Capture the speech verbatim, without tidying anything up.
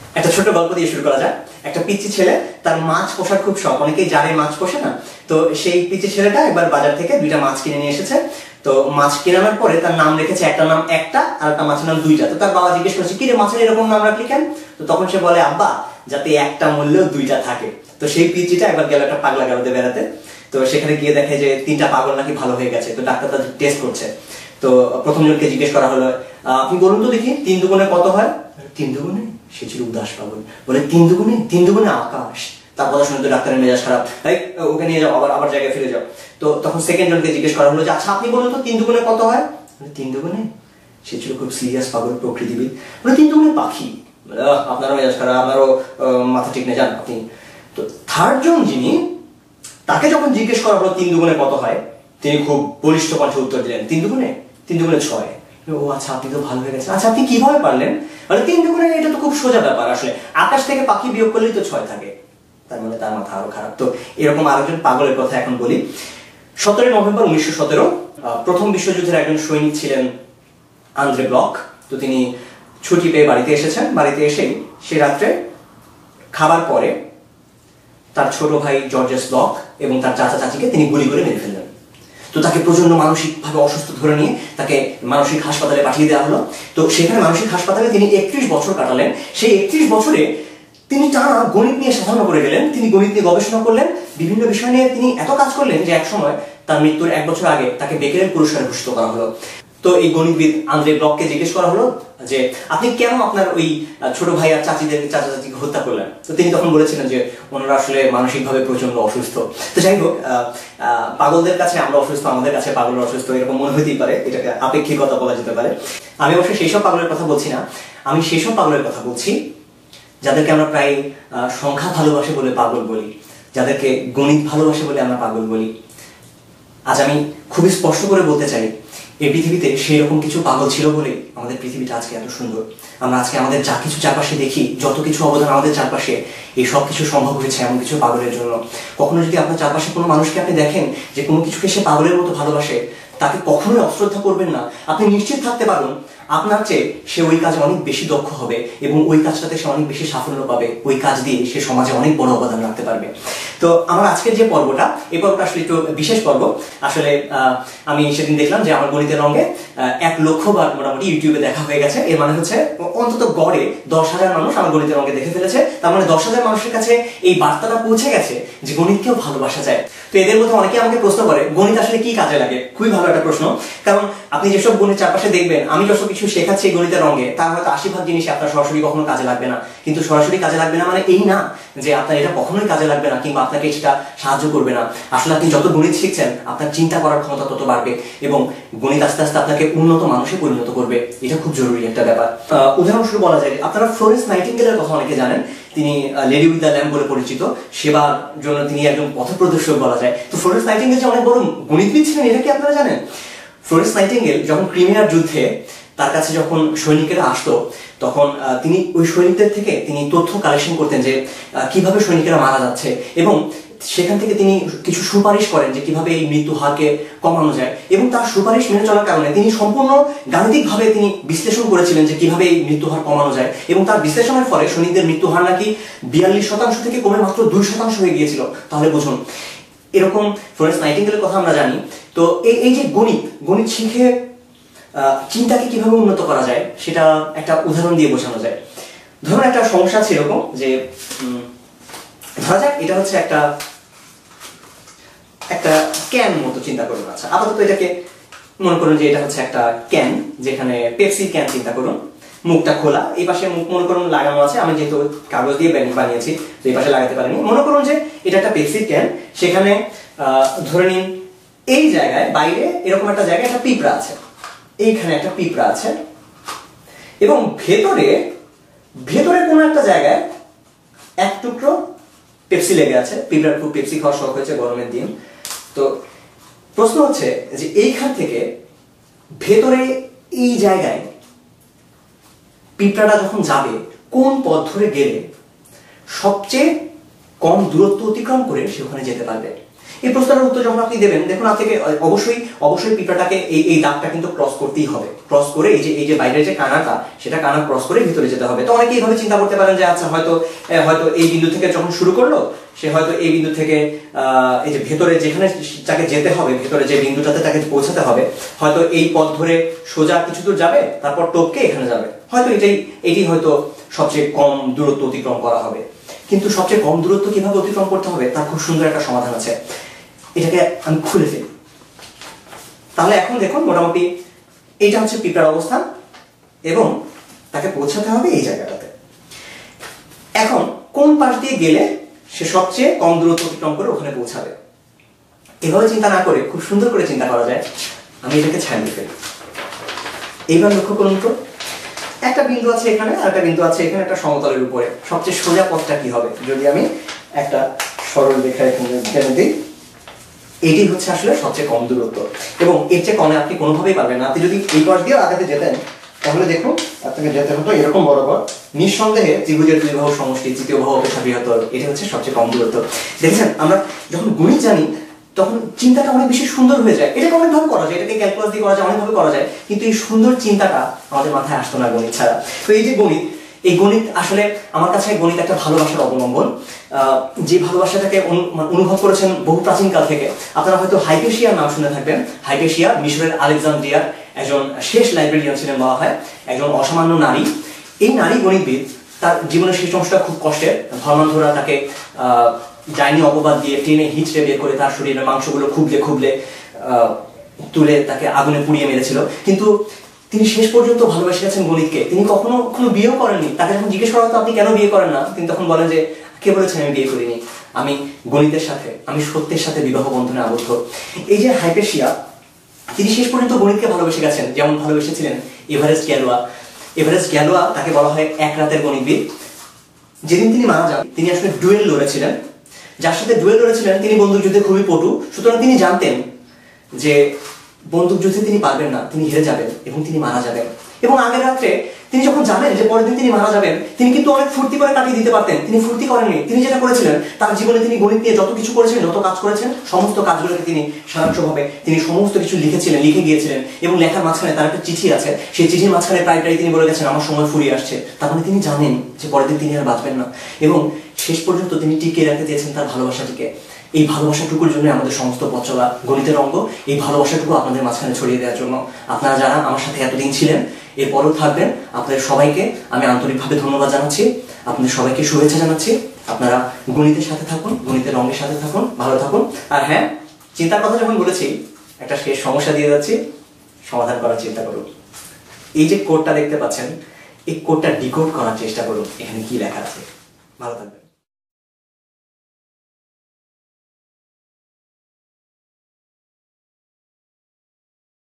একটা ছোট গল্প দিয়ে শুরু করা যায়। একটা পিচ্চি ছেলে, তার মাছ পোষার খুব শখ, অনেকেই জারে মাছ পোষে না, তো সেই পিচ্চি ছেলেটা একবার বাজার থেকে দুইটা মাছ কিনে নিয়ে এসেছে। তো মাছ কেনানোর পরে তার নাম রেখেছে, একটা নাম একটা আর একটা মাছের নাম দুইটা। তো তার বাবা জিজ্ঞেস করেছে, কি রে মাছের এরকম নাম রাখলি কেন? তো তখন সে বলে, আব্বা যাতে একটা মূল্যেও দুইটা থাকে। তো সেই পিচ্চিটা একবার গেল একটা পাগলা গারদে বেড়াতে। তো সেখানে গিয়ে দেখে যে তিনটা পাগল নাকি ভালো হয়ে গেছে। তো ডাক্তার তাদের টেস্ট করছে। তো প্রথম জনকে জিজ্ঞেস করা হলো, আপনি বলুন তো দেখি তিন দুগুণে কত হয়? তিন দুগুণে? সে ছিল উদাস পাগল, বলে তিন দুগুণে? তিন দুগুণে আকাশ। তার কথা শুনে তো ডাক্তারের মেজাজ খারাপ, তাই ওকে নিয়ে যাও, আবার আবার জায়গায় ফিরে যাও। তো তখন সেকেন্ড জনকে জিজ্ঞেস করা হলো যে আচ্ছা আপনি বলুন তো তিন দুগুণে কত হয়? তিন দুগুণে? সে ছিল খুব সিরিয়াস পাগল, প্রকৃতিবিদ, বলে তিন দুগুণে পাখি। আপনারও মেজাজ খারাপ, আপনারও মাথা ঠিক নেই, যান আপনি। তো থার্ড জন যিনি, তাকে যখন জিজ্ঞেস করা হলো তিন দুগুণে কত হয়, তিনি খুব বলিষ্ঠ কণ্ঠে উত্তর দিলেন, তিন দুগুণে? তিন দুগুণে ছয়। ও আচ্ছা, আপনি তো ভালো হয়ে গেছেন। আচ্ছা আপনি কিভাবে পারলেন? মানে তিন দুগুণে এটা তো খুব সোজা ব্যাপার, আসলে আকাশ থেকে পাখি বিয়োগ করলেই তো ছয় থাকে। তার মানে তার মাথা আরো খারাপ। তো এরকম আরেকজন পাগলের কথা এখন বলি। সতেরোই নভেম্বর উনিশশো সতেরো প্রথম বিশ্বযুদ্ধের একজন সৈনিক ছিলেন আন্দ্রে ব্লক। তো তিনি ছুটি পেয়ে বাড়িতে এসেছেন। বাড়িতে এসেই সে রাত্রে খাবার পরে তার ছোট ভাই জর্জেস ব্লক এবং তার চাচা চাচিকে তিনি গুলি করে মেরে ফেললেন। তো তাকে প্রচন্ড মানসিকভাবে অসুস্থ ধরে নিয়ে তাকে মানসিক হাসপাতালে পাঠিয়ে দেওয়া হলো। তো সেখানে মানসিক হাসপাতালে তিনি একত্রিশ বছর কাটালেন। সেই একত্রিশ বছরে তিনি টানা গণিত নিয়ে সাধনা করে গেলেন। তিনি গণিত নিয়ে গবেষণা করলেন, বিভিন্ন বিষয় নিয়ে তিনি এত কাজ করলেন যে একসময় তার মৃত্যুর এক বছর আগে তাকে বেকেরেল পুরস্কারে ভূষিত করা হলো। তো এই গণিতবিদ আন্দ্রে ব্লককে জিজ্ঞেস করা হলো যে আপনি কেন আপনার ওই ছোট ভাই আর চাচিদের চাচা চাচিকে হত্যা করলেন? তো তিনি তখন বলেছিলেন যে ওনারা আসলে মানসিকভাবে প্রচন্ড অসুস্থ। তো যাই হোক, পাগলদের কাছে আমরা অসুস্থ, আমাদের কাছে পাগলরা অসুস্থ, এরকম মনে হতেই পারে, এটাকে আপেক্ষিকতা বলা যেতে পারে। আমি অবশ্যই সেই সব পাগলের কথা বলছি না, আমি সেই সব পাগলের কথা বলছি যাদেরকে আমরা প্রায় সংখ্যা ভালোবাসে বলে পাগল বলি, যাদেরকে গণিত ভালোবাসে বলে আমরা পাগল বলি। আজ আমি খুবই স্পষ্ট করে বলতে চাই, এই পৃথিবীতে সেই রকম কিছু পাগল ছিল বলে আমাদের পৃথিবীটা আজকে এত সুন্দর। আমরা আজকে আমাদের যা কিছু চারপাশে দেখি, যত কিছু অবদান আমাদের চারপাশে, এই সব কিছু সম্ভব হয়েছে এমন কিছু পাগলের জন্য। কখনো যদি আপনার চারপাশে কোনো মানুষকে আপনি দেখেন যে কোনো কিছুকে সে পাগলের মতো ভালোবাসে, তাকে কখনোই অশ্রদ্ধা করবেন না। আপনি নিশ্চিত থাকতে পারুন আপনার চেয়ে সে ওই কাজে অনেক বেশি দক্ষ হবে এবং ওই কাজটাতে সে অনেক বেশি সাফল্য পাবে। ওই কাজ দিয়ে সে সমাজে অনেক বড় অবদান রাখতে পারবে। তো আমার আজকের যে পর্বটা, এই পর্বটা আসলে একটু বিশেষ পর্ব। আসলে আমি সেদিন দেখলাম যে আমার গণিতের রঙে এক লক্ষ বার মোটামুটি ইউটিউবে দেখা হয়ে গেছে। এর মানে হচ্ছে অন্তত গড়ে দশ হাজার মানুষ আমার গণিতের রঙে দেখে ফেলেছে। তার মানে দশ হাজার মানুষের কাছে এই বার্তাটা পৌঁছে গেছে যে গণিতকেও ভালোবাসা যায়। তো এদের মধ্যে অনেকে আমাকে প্রশ্ন করে গণিত আসলে কি কাজে লাগে। খুবই ভালো একটা প্রশ্ন, কারণ আপনি যেসব গণিত চারপাশে দেখবেন, আমি যত কিছু শেখাচ্ছি গণিতের রঙে, তার হয়তো আশি ভাগ জিনিস আপনার সরাসরি কখনো কাজে লাগবে না। কিন্তু সরাসরি কাজে লাগবে না মানে এই না যে আপনার এটা কখনোই কাজে লাগবে না কিংবা আপনাকে সেটা সাহায্য করবে না। আসলে আপনি যত গণিত শিখছেন আপনার চিন্তা করার ক্ষমতা তত বাড়বে এবং গণিত আস্তে আস্তে আপনাকে উন্নত মানুষে পরিণত করবে। এটা খুব জরুরি একটা ব্যাপার। উদাহরণস্বরূপ বলা যায়, আপনারা ফ্লোরেন্স নাইটিঙ্গেলের কথা অনেকে জানেন। তিনি লেডি উইথ দ্য ল্যাম্প বলে পরিচিত, সেবার জন্য তিনি একজন পথপ্রদর্শক বলা যায়। তো ফ্লোরেন্স নাইটিঙ্গেল যে অনেক বড় গণিতবিদ ছিলেন, এটা কি আপনারা জানেন? ফ্লোরেন্স নাইটিঙ্গেল যখন ক্রিমিয়ার যুদ্ধে তার কাছে যখন সৈনিকেরা আসতো, তখন তিনি ওই সৈনিকদের থেকে তিনি তথ্য কালেকশন করতেন যে কিভাবে সৈনিকেরা মারা যাচ্ছে এবং সেখান থেকে তিনি কিছু সুপারিশ করেন যে কিভাবে এই মৃত্যু হারকে কমানো যায়। এবং তার সুপারিশ মেনে চলার কারণে তিনি সম্পূর্ণ গাণিতিকভাবে তিনি বিশ্লেষণ করেছিলেন যে কিভাবে এই মৃত্যু হার কমানো যায়। এবং তার বিশ্লেষণের ফলে সৈনিকদের মৃত্যু হার নাকি বিয়াল্লিশ শতাংশ থেকে কমে মাত্র দুই শতাংশ হয়ে গিয়েছিল। তাহলে বুঝুন, এরকম ফ্লোরেন্স নাইটিঙ্গেলের কথা আমরা জানি। তো এই এই যে গণিত গণিত শিখে চিন্তাকে কিভাবে উন্নত করা যায় সেটা একটা উদাহরণ দিয়ে বোঝানো যায়। ধরুন একটা সমস্যা আছে এরকম যে, ধরা যাক এটা হচ্ছে একটা একটা ক্যান মতো চিন্তা করুন। আচ্ছা, আপাতত এটাকে মনে করুন যে এটা হচ্ছে একটা ক্যান, যেখানে পেপসি ক্যান চিন্তা করুন। মুখটা খোলা, এই পাশে মুখ মনে করুন লাগানো আছে। আমি যেহেতু কাগজ দিয়ে বানিয়েছি তো এই পাশে লাগাতে পারিনি। মনে করুন যে এটা একটা পেপসি ক্যান, সেখানে ধরে নিন এই জায়গায় বাইরে এরকম একটা জায়গায় একটা পিঁপড়া আছে, এইখানে একটা পিঁপড়া আছে এবং ভেতরে ভেতরে কোনো একটা জায়গায় এক টুকরো পেপসি লেগে আছে। পিঁপড়ার খুব পেপসি খাওয়ার শখ হয়েছে গরমের দিন। তো প্রশ্ন হচ্ছে যে এইখান থেকে ভেতরে এই জায়গায় পিঁপড়াটা যখন যাবে, কোন পথ ধরে গেলে সবচেয়ে কম দূরত্ব অতিক্রম করে সে ওখানে যেতে পারবে। এই প্রশ্নটার উত্তর যখন আপনি দেবেন, দেখুন আপনাকে অবশ্যই অবশ্যই পিঁপড়াটাকে এই এই দাগটা কিন্তু ক্রস করতেই হবে। ক্রস করে এই যে এই যে বাইরের যে কানাটা, সেটা কানা ক্রস করে ভিতরে যেতে হবে। তো অনেকে এইভাবে চিন্তা করতে পারেন যে আচ্ছা হয়তো হয়তো এই বিন্দু থেকে যখন শুরু করলো, সে হয়তো এই বিন্দু থেকে আহ এই যে ভেতরে যেখানে তাকে যেতে হবে, ভেতরে যে বিন্দুটাতে তাকে পৌঁছাতে হবে, হয়তো এই পথ ধরে সোজা কিছু দূর যাবে, তারপর টপকে এখানে যাবে, হয়তো এটাই এটি হয়তো সবচেয়ে কম দূরত্ব অতিক্রম করা হবে। কিন্তু সবচেয়ে কম দূরত্ব কিভাবে অতিক্রম করতে হবে তার খুব সুন্দর একটা সমাধান আছে। এটাকে আমি খুলে ফেলি। তাহলে এখন দেখুন মোটামুটি এইটা হচ্ছে পিঁপড়ার অবস্থান এবং তাকে পৌঁছাতে হবে এই জায়গাটাতে। এখন কোন পাশ দিয়ে গেলে সে সবচেয়ে কম দূরত্ব অতিক্রম করে ওখানে পৌঁছাবে, এভাবে চিন্তা না করে খুব সুন্দর করে চিন্তা করা যায়। আমি এটাকে ছাড়িয়ে ফেলি। এইবার লক্ষ্য করুন তো, একটা বিন্দু আছে এখানে আর একটা বিন্দু আছে এখানে, একটা সমতলের উপরে। সবচেয়ে সোজা পথটা কি হবে? যদি আমি একটা সরল রেখা এখানে দিই, এটি হচ্ছে আসলে সবচেয়ে কম দূরত্ব এবং এর চেয়ে কমে আপনি কোনোভাবেই পারবেন না। আপনি যদি এই পাশ দিয়ে আগাতে যেতেন তাহলে দেখুন আপনাকে যেতে হতো এরকম বরাবর। নিঃসন্দেহে ত্রিভুজের দুই বাহু সমষ্টি তৃতীয় বাহু অপেক্ষা বৃহত্তর, এটা হচ্ছে সবচেয়ে কম দূরত্ব। দেখেছেন, আমরা যখন গণিত জানি তখন চিন্তাটা অনেক বেশি সুন্দর হয়ে যায়। এটাকে অনেকভাবে করা যায়, এটাকে ক্যালকুলাস দিয়ে করা যায়, অনেকভাবে করা যায়, কিন্তু এই সুন্দর চিন্তাটা আমাদের মাথায় আসতো না গণিত ছাড়া। তো এই যে গণিত, এই গণিত আসলে আমার কাছে গণিত একটা ভালোবাসার অবলম্বন, যে ভালোবাসাটাকে অনুভব করেছেন বহু প্রাচীনকাল থেকে। আপনারা হয়তো হাইপেশিয়ার নাম শুনে থাকবেন। হাইপেশিয়া মিশরের আলেকজান্দ্রিয়ার একজন শেষ লাইব্রেরিয়ান ছিলেন বলা হয়, একজন অসামান্য নারী। এই নারী গণিতবিদ, তার জীবনের শেষ অংশটা খুব কষ্টের। ধর্মান্ধরা তাকে আহ ডাইনি অপবাদ দিয়ে টেনে হিঁচড়ে বের করে তার শরীরের মাংসগুলো খুবলে খুবলে আহ তুলে তাকে আগুনে পুড়িয়ে মেরেছিল। কিন্তু তিনি শেষ পর্যন্ত ভালোবেসে গেছেন গণিতকে। তিনি কখনো কোনো বিয়েও করেননি। তাকে যখন জিজ্ঞেস করা হতো আপনি কেন বিয়ে করেন না, তিনি তখন বলেন যে কে বলেছেন আমি বিয়ে করিনি, আমি গণিতের সাথে, আমি সত্যের সাথে বিবাহ বন্ধনে আবদ্ধ। এই যে হাইপেশিয়া, তিনি শেষ পর্যন্ত গণিতকে ভালোবেসে গেছেন, যেমন ভালোবেসেছিলেন এভারেস্ট গ্যালোয়া। এভারেস্ট গ্যালোয়া তাকে বলা হয় এক রাতের গণিতবিদ। যেদিন তিনি মারা যান তিনি আসলে ডুয়েল লড়েছিলেন। যার সাথে ডুয়েল লড়েছিলেন তিনি বন্দুক যুদ্ধে খুবই পটু, সুতরাং তিনি জানতেন যে বন্দুক যুদ্ধে তিনি পারবেন না, তিনি হেরে যাবেন এবং তিনি মারা যাবেন। এবং আগের রাত্রে তিনি যখন জানেন যে পরের দিন তিনি মারা যাবেন, তিনি কিন্তু অনেক ফুর্তি করে কাটিয়ে দিতে পারতেন। তিনি ফুর্তি করেননি। তিনি যেটা করেছিলেন, তার জীবনে তিনি গণিত নিয়ে যত কিছু করেছেন, যত কাজ করেছেন, সমস্ত কাজগুলোকে তিনি সারাংশভাবে তিনি সমস্ত কিছু লিখেছিলেন, লিখে গিয়েছিলেন। এবং লেখার মাঝখানে তার একটা চিঠি আছে, সেই চিঠির মাঝখানে প্রায় প্রায় তিনি বলে গেছেন আমার সময় ফুরিয়ে আসছে। তার মানে তিনি জানেন যে পরের দিন তিনি আর বাঁচবেন না এবং শেষ পর্যন্ত তিনি টিকিয়ে রাখতে চেয়েছেন তার ভালোবাসাটিকে। এই ভালোবাসাটুকুর জন্য আমাদের সমস্ত পথ চলা, গণিতের অঙ্গ, এই ভালোবাসাটুকু আপনাদের মাঝখানে ছড়িয়ে দেওয়ার জন্য। আপনারা যারা আমার সাথে এতদিন ছিলেন, এরপরও থাকবেন, আপনাদের সবাইকে আমি আন্তরিকভাবে ধন্যবাদ জানাচ্ছি। আপনাদের সবাইকে শুভেচ্ছা জানাচ্ছি। আপনারা গণিতের সাথে থাকুন, গণিতের রঙের সাথে থাকুন, ভালো থাকুন। আর হ্যাঁ, চিন্তার কথা যখন বলেছি, একটা শেষ সমস্যা দিয়ে যাচ্ছি, সমাধান করার চিন্তা করুন। এই যে কোডটা দেখতে পাচ্ছেন, এই কোডটা ডিকোড করার চেষ্টা করুন। এখানে কি লেখা আছে, ভালো থাকবেন।